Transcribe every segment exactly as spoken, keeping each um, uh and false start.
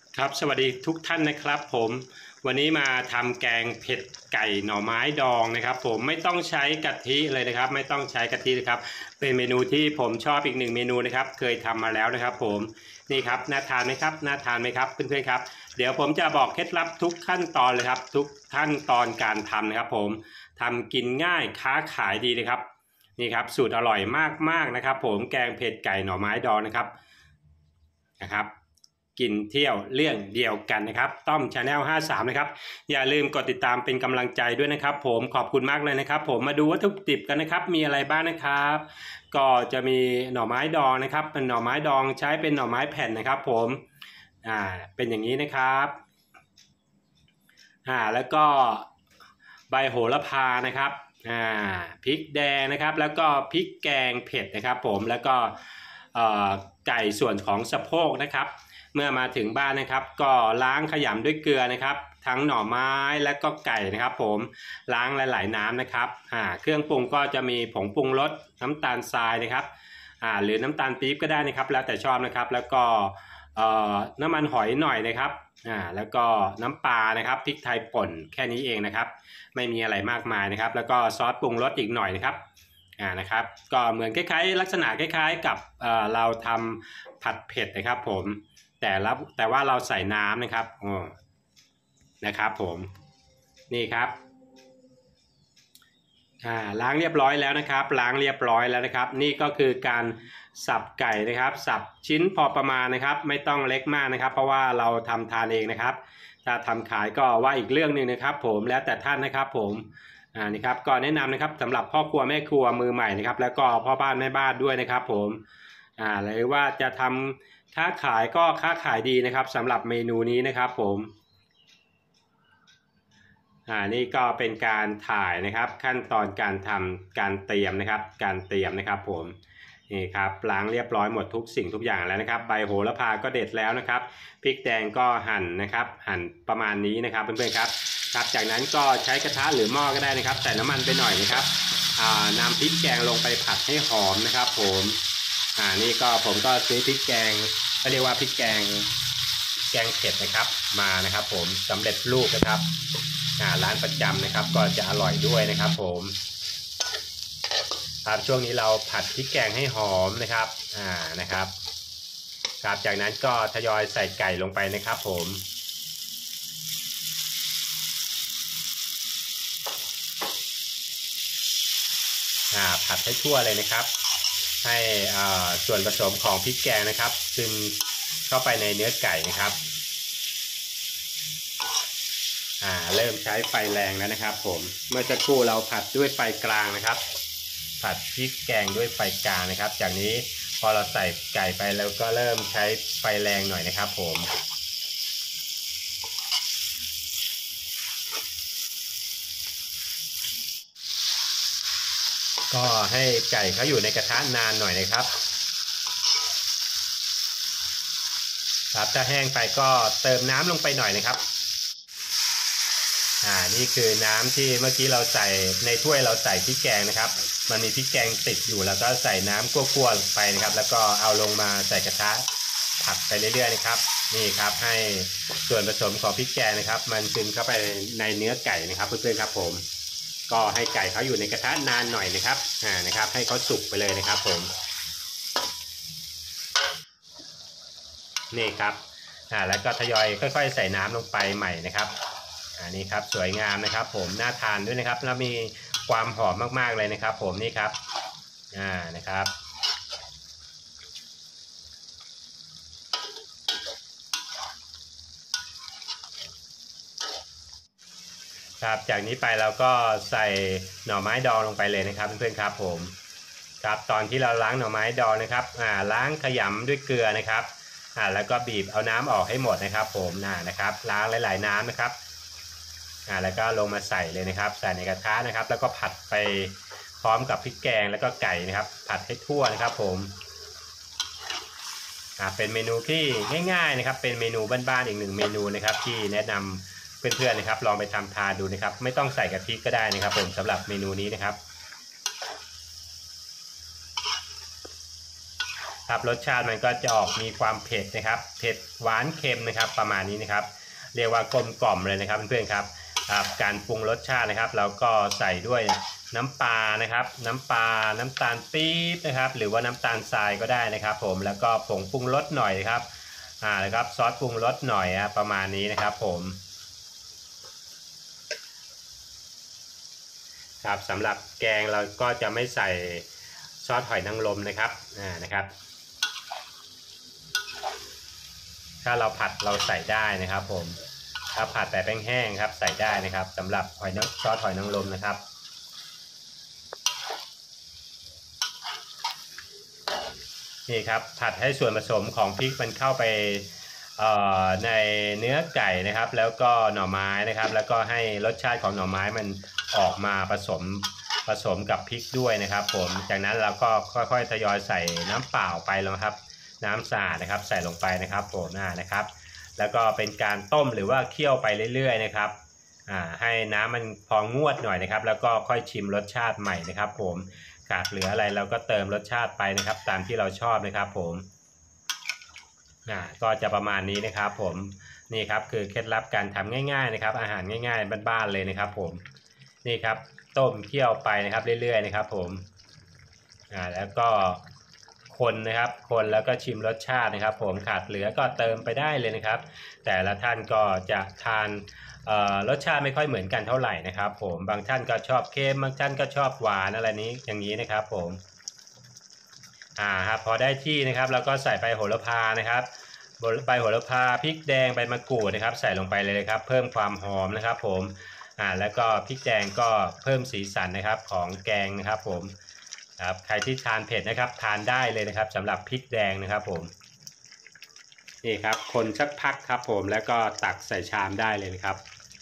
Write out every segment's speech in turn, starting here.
ครับสวัสดีทุกท่านนะครับผมวันนี้มาทำแกงเผ็ดไก่หน่อไม้ดองนะครับผมไม่ต้องใช้กะทิเลยนะครับไม่ต้องใช้กะทินะครับเป็นเมนูที่ผมชอบอีกหนึ่งเมนูนะครับเคยทำมาแล้วนะครับผมนี่ครับน่าทานไหมครับน่าทานไหมครับเพื่อนๆครับเดี๋ยวผมจะบอกเคล็ดลับทุกขั้นตอนเลยครับทุกขั้นตอนการทำนะครับผมทำกินง่ายค้าขายดีนะครับนี่ครับสูตรอร่อยมากๆนะครับผมแกงเผ็ดไก่หน่อไม้ดองนะครับนะครับกินเที่ยวเรื่องเดียวกันนะครับต้อม Channel ห้าสามนะครับอย่าลืมกดติดตามเป็นกำลังใจด้วยนะครับผมขอบคุณมากเลยนะครับผมมาดูวัตถุดิบกันนะครับมีอะไรบ้างนะครับก็จะมีหน่อไม้ดองนะครับเป็นหน่อไม้ดองใช้เป็นหน่อไม้แผ่นนะครับผมอ่าเป็นอย่างนี้นะครับอ่าแล้วก็ใบโหระพานะครับอ่าพริกแดงนะครับแล้วก็พริกแกงเผ็ดนะครับผมแล้วก็ไก่ส่วนของสะโพกนะครับเมื่อมาถึงบ้านนะครับก็ล้างขยำด้วยเกลือนะครับทั้งหน่อไม้และก็ไก่นะครับผมล้างหลายๆน้ำนะครับอ่าเครื่องปรุงก็จะมีผงปรุงรสน้ำตาลทรายนะครับอ่าหรือน้ำตาลปี๊บก็ได้นะครับแล้วแต่ชอบนะครับแล้วก็น้ำมันหอยหน่อยนะครับอ่าแล้วก็น้ำปลานะครับพริกไทยป่นแค่นี้เองนะครับไม่มีอะไรมากมายนะครับแล้วก็ซอสปรุงรสอีกหน่อยนะครับอ่านะครับก็เหมือนคล้ายๆลักษณะคล้ายๆกับเอ่อเราทำผัดเผ็ดนะครับผมแต่ละแต่ว่าเราใส่น้ำนะครับโอ้นะครับผมนี่ครับอ่าล้างเรียบร้อยแล้วนะครับล้างเรียบร้อยแล้วนะครับนี่ก็คือการสับไก่นะครับสับชิ้นพอประมาณนะครับไม่ต้องเล็กมากนะครับเพราะว่าเราทำทานเองนะครับถ้าทำขายก็ว่าอีกเรื่องหนึ่งนะครับผมแล้วแต่ท่านนะครับผมอ่านี่ครับก็แนะนำนะครับสำหรับพ่อครัวแม่ครัวมือใหม่นะครับแล้วก็พ่อบ้านแม่บ้านด้วยนะครับผมอ่าหรือว่าจะทำค้าขายก็ค้าขายดีนะครับสำหรับเมนูนี้นะครับผมอ่านี่ก็เป็นการถ่ายนะครับขั้นตอนการทำการเตรียมนะครับการเตรียมนะครับผมนี่ครับล้างเรียบร้อยหมดทุกสิ่งทุกอย่างแล้วนะครับใบโหระพาก็เด็ดแล้วนะครับพริกแดงก็หั่นนะครับหั่นประมาณนี้นะครับเพื่อนๆครับครับจากนั้นก็ใช้กระทะหรือหม้อก็ได้นะครับใส่น้ำมันไปหน่อยนะครับอ่านำพริกแกงลงไปผัดให้หอมนะครับผมอ่านี่ก็ผมก็ซื้อพริกแกงก็เรียกว่าพริกแกงแกงเผ็ดนะครับมานะครับผมสำเร็จรูปนะครับอ่าร้านประจำนะครับก็จะอร่อยด้วยนะครับผมครับช่วงนี้เราผัดพริกแกงให้หอมนะครับอ่านะครับครับจากนั้นก็ทยอยใส่ไก่ลงไปนะครับผมอ่าผัดให้ทั่วเลยนะครับให้อ่าส่วนผสมของพริกแกงนะครับซึมเข้าไปในเนื้อไก่นะครับอ่าเริ่มใช้ไฟแรงแล้วนะครับผมเมื่อสักครู่เราผัดด้วยไฟกลางนะครับผัดพริกแกงด้วยไฟกลางนะครับจากนี้พอเราใส่ไก่ไปแล้วก็เริ่มใช้ไฟแรงหน่อยนะครับผมก็ให้ไก่เขาอยู่ในกระทะนานหน่อยนะครับครับถ้าแห้งไปก็เติมน้ำลงไปหน่อยนะครับอ่านี่คือน้ำที่เมื่อกี้เราใส่ในถ้วยเราใส่พริกแกงนะครับมันมีพริกแกงติดอยู่แล้วก็ใส่น้ำกั่วๆลงไปนะครับแล้วก็เอาลงมาใส่กระทะผัดไปเรื่อยๆนะครับนี่ครับให้ส่วนผสมของพริกแกงนะครับมันซึมเข้าไปในเนื้อไก่นะครับเพื่อนๆครับผมก็ให้ไก่เขาอยู่ในกระทะนานหน่อยนะครับอ่านะครับให้เขาสุกไปเลยนะครับผมนี่ครับอ่าแล้วก็ทยอยค่อยๆใส่น้ำลงไปใหม่นะครับอันนี้ครับสวยงามนะครับผมน่าทานด้วยนะครับแล้วมีความหอมมากๆเลยนะครับผมนี่ครับอ่านะครับครับจากนี้ไปเราก็ใส่หน่อไม้ดองลงไปเลยนะครับเพื่อนๆครับผมครับตอนที่เราล้างหน่อไม้ดองนะครับอ่าล้างขยำด้วยเกลือนะครับอ่าแล้วก็บีบเอาน้ำออกให้หมดนะครับผมน่านะครับล้างหลายๆน้ำนะครับอ่าแล้วก็ลงมาใส่เลยนะครับใส่ในกระทะนะครับแล้วก็ผัดไปพร้อมกับพริกแกงแล้วก็ไก่นะครับผัดให้ทั่วนะครับผมอ่าเป็นเมนูที่ง่ายๆนะครับเป็นเมนูบ้านๆอีกหนึ่งเมนูนะครับที่แนะนำเพื่อนๆนะครับลองไปทำทานดูนะครับไม่ต้องใส่กะทิก็ได้นะครับผมสำหรับเมนูนี้นะครับครับรสชาติมันก็จะออกมีความเผ็ดนะครับเผ็ดหวานเค็มนะครับประมาณนี้นะครับเรียกว่ากลมกล่อมเลยนะครับเพื่อนๆครับครับการปรุงรสชาตินะครับเราก็ใส่ด้วยน้ำปลานะครับน้ำปลาน้ำตาลปี๊บนะครับหรือว่าน้ำตาลทรายก็ได้นะครับผมแล้วก็ผงปรุงรสหน่อยครับอ่านะครับซอสปรุงรสหน่อยนะประมาณนี้นะครับผมครับสำหรับแกงเราก็จะไม่ใส่ซอสหอยนางรมนะครับอ่านะครับถ้าเราผัดเราใส่ได้นะครับผมถ้าผัดแต่แห้งๆครับใส่ได้นะครับสำหรับหอยนางซอสหอยนางรมนะครับนี่ครับผัดให้ส่วนผสมของพริกมันเข้าไปในเนื้อไก่นะครับแล้วก็หน่อไม้นะครับแล้วก็ให้รสชาติของหน่อไม้มันออกมาผสมผสมกับพริกด้วยนะครับผมจากนั้นเราก็ค่อยๆทยอยใส่น้ำเปล่าไปแล้วครับน้ำสะอาดนะครับใส่ลงไปนะครับผมนะครับแล้วก็เป็นการต้มหรือว่าเคี่ยวไปเรื่อยๆนะครับให้น้ำมันพองวดหน่อยนะครับแล้วก็ค่อยชิมรสชาติใหม่นะครับผมขาดเหลืออะไรเราก็เติมรสชาติไปนะครับตามที่เราชอบนะครับผมอ่าก็จะประมาณนี้นะครับผมนี่ครับคือเคล็ดลับการทำง่ายๆนะครับอาหารง่ายๆบ้านๆเลยนะครับผมนี่ครับต้มเคี่ยวไปนะครับเรื่อยๆนะครับผมอ่าแล้วก็คนนะครับคนแล้วก็ชิมรสชาตินะครับผมขาดเหลือก็เติมไปได้เลยนะครับแต่ละท่านก็จะทานรสชาติไม่ค่อยเหมือนกันเท่าไหร่นะครับผมบางท่านก็ชอบเค็มบางท่านก็ชอบหวานอะไรนี้อย่างนี้นะครับผมอ่าครับพอได้ที่นะครับเราก็ใส่ใบโหระพานะครับใบโหระพาพริกแดงใบมะกรูดนะครับใส่ลงไปเลยครับเพิ่มความหอมนะครับผมอ่าแล้วก็พริกแดงก็เพิ่มสีสันนะครับของแกงนะครับผมครับใครที่ทานเผ็ดนะครับทานได้เลยนะครับสำหรับพริกแดงนะครับผมนี่ครับคนสักพักครับผมแล้วก็ตักใส่ชามได้เลยนะครับ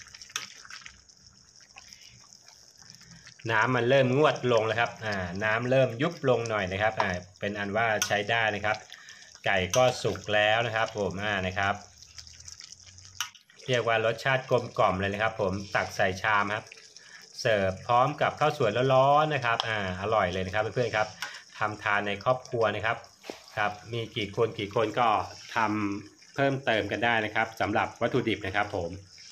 น้ำมันเริ่มงวดลงแล้วครับอ่าน้ำเริ่มยุบลงหน่อยนะครับอ่าเป็นอันว่าใช้ได้นะครับไก่ก็สุกแล้วนะครับผมอ่านะครับเรียกว่ารสชาติกลมกล่อมเลยนะครับผมตักใส่ชามครับเสิร์ฟพร้อมกับข้าวสวยร้อนๆนะครับอ่าอร่อยเลยนะครับเพื่อนๆครับทำทานในครอบครัวนะครับครับมีกี่คนกี่คนก็ทำเพิ่มเติมกันได้นะครับสำหรับวัตถุดิบนะครับผม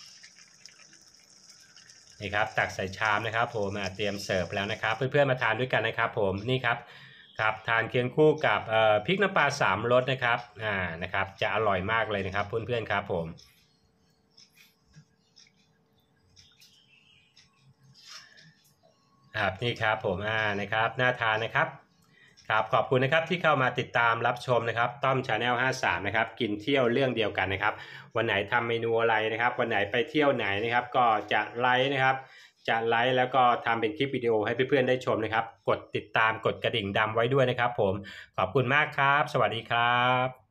นี่ครับตักใส่ชามนะครับผมเตรียมเสิร์ฟแล้วนะครับเพื่อนๆมาทานด้วยกันนะครับผมนี่ครับครับทานเคียงคู่กับพริกน้ำปลาสามรสนะครับอ่านะครับจะอร่อยมากเลยนะครับเพื่อนๆครับผมครับนี่ครับผมอ่านะครับน่าทานนะครับครับขอบคุณนะครับที่เข้ามาติดตามรับชมนะครับต้อม ชาแนล ห้าสามนะครับกินเที่ยวเรื่องเดียวกันนะครับวันไหนทำเมนูอะไรนะครับวันไหนไปเที่ยวไหนนะครับก็จะไลฟ์นะครับจะไลฟ์แล้วก็ทำเป็นคลิปวิดีโอให้เพื่อนๆได้ชมนะครับกดติดตามกดกระดิ่งดำไว้ด้วยนะครับผมขอบคุณมากครับสวัสดีครับ